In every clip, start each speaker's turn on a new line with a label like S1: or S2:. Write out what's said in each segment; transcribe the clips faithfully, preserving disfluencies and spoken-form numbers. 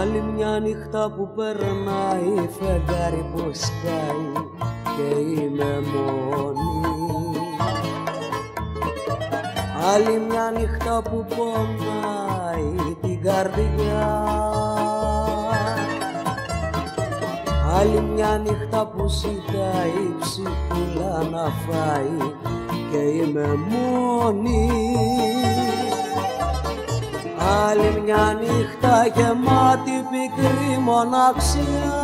S1: Άλλη μια νύχτα που περνάει, φεγγάρι που σκάει και είμαι μόνη. Άλλη μια νύχτα που πονάει την καρδιά. Άλλη μια νύχτα που ζητάει η ψυχούλα να φάει και είμαι μόνη. Άλλη μια νύχτα γεμάτη πικρή μοναξιά.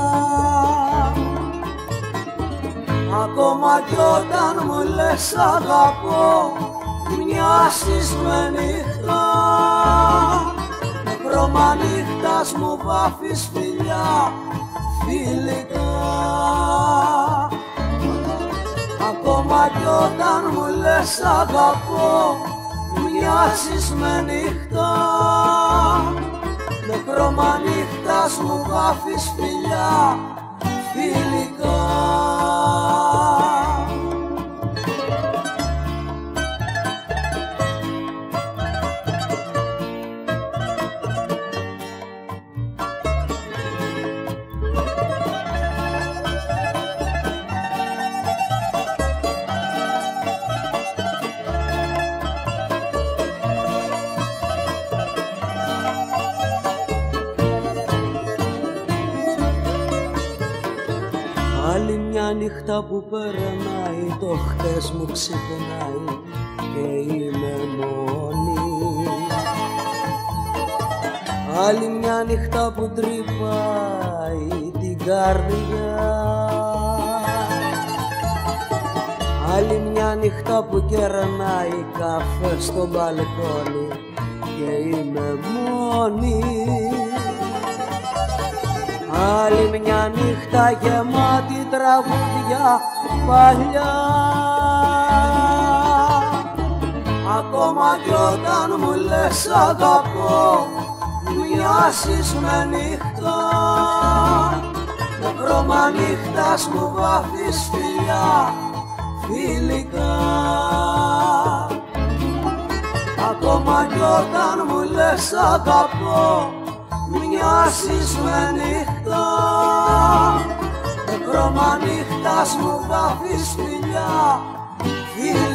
S1: Ακόμα κι όταν μου λες αγαπώ, μοιάζεις με νύχτα. Με χρώμα νύχτας μου βάφεις φιλιά φιλικά. Ακόμα κι όταν μου λες αγαπώ, μοιάζεις με νύχτα. Με χρώμα νύχτας μου βάφεις φιλιά φιλικά. Άλλη μια νύχτα που περνάει, το χτες μου ξυπνάει και είμαι μόνη. Άλλη μια νύχτα που τρυπάει την καρδιά. Άλλη μια νύχτα που κερνάει καφέ στο μπαλκόνι και είμαι μόνη. Άλλη μια νύχτα γεμάτη τραγούδια παλιά. Ακόμα κι όταν μου λες αγαπώ, μοιάζεις με νύχτα. Με χρώμα νύχτας μου βάφεις φιλιά φιλικά. Ακόμα κι όταν μου λες αγαπώ, μοιάζεις με νύχτα. Με χρώμα νύχτας μου βάφεις φιλιά φιλικά.